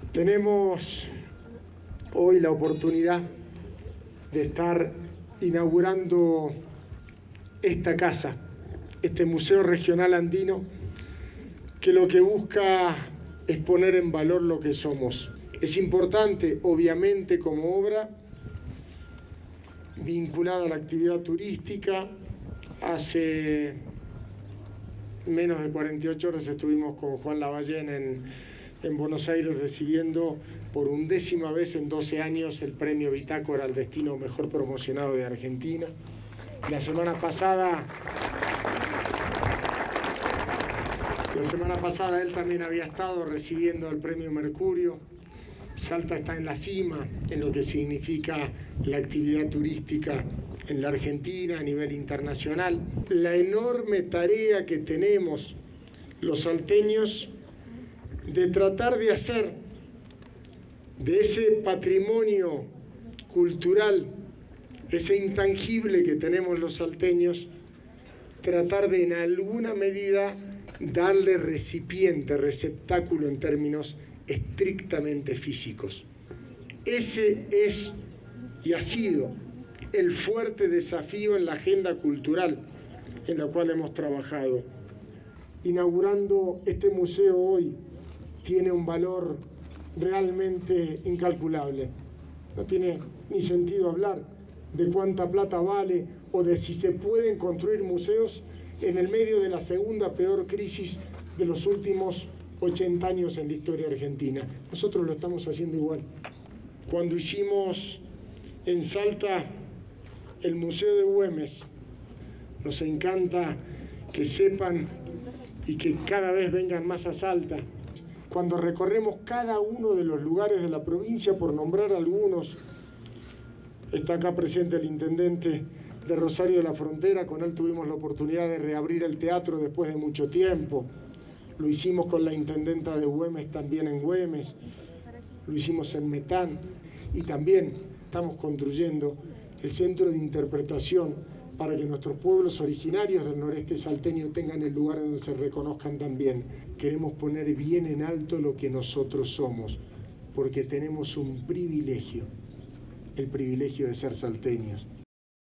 Tenemos hoy la oportunidad de estar inaugurando esta casa, este Museo Regional Andino, que lo que busca es poner en valor lo que somos. Es importante, obviamente, como obra vinculada a la actividad turística. Hace menos de 48 horas estuvimos con Juan Lavallén en Buenos Aires recibiendo por 11ª vez en 12 años el premio Bitácora al destino mejor promocionado de Argentina. La semana pasada él también había estado recibiendo el premio Mercurio. Salta está en la cima en lo que significa la actividad turística en la Argentina a nivel internacional. La enorme tarea que tenemos los salteños de tratar de hacer de ese patrimonio cultural, ese intangible que tenemos los salteños, tratar de en alguna medida darle recipiente, receptáculo en términos estrictamente físicos. Ese es y ha sido el fuerte desafío en la agenda cultural en la cual hemos trabajado. Inaugurando este museo hoy tiene un valor realmente incalculable. No tiene ni sentido hablar de cuánta plata vale o de si se pueden construir museos en el medio de la segunda peor crisis de los últimos 80 años en la historia argentina. Nosotros lo estamos haciendo igual. Cuando hicimos en Salta el Museo de Güemes, nos encanta que sepan y que cada vez vengan más a Salta. Cuando recorremos cada uno de los lugares de la provincia, por nombrar algunos, está acá presente el intendente de Rosario de la Frontera, con él tuvimos la oportunidad de reabrir el teatro después de mucho tiempo. Lo hicimos con la intendenta de Güemes también en Güemes, lo hicimos en Metán y también estamos construyendo el centro de interpretación para que nuestros pueblos originarios del noreste salteño tengan el lugar donde se reconozcan también. Queremos poner bien en alto lo que nosotros somos, porque tenemos un privilegio, el privilegio de ser salteños.